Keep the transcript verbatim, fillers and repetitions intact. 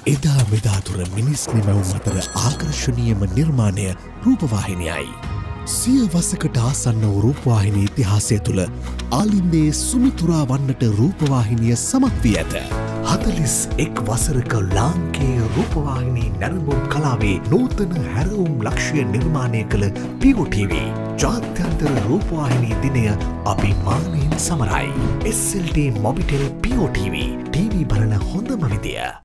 එදා මෙදා තුර මිනිස් නිමැවුම් අතර ආකර්ශනීයම නිර්මාණය රූපවාහිනියයි. සිය වසකට ආසන්න වූ රූපවාහිනී ඉතිහාසය තුළ ආලින්දයේ සුමිතුරා වන්නට රූපවාහිනිය සමත් වී ඇත. හතළිස් එක් වසරක ලාංකේය රූපවාහිනී නැරඹුම් කලාවේ නූතන හැරවුම් ලක්ෂ්‍ය නිර්මාණය කළ පියෝ ටීවී ජාත්‍යන්තර රූපවාහිනී දිනය අභිමානයෙන් සමරයි. S L T Mobitel PEO TV TV බලන හොඳම විදිය.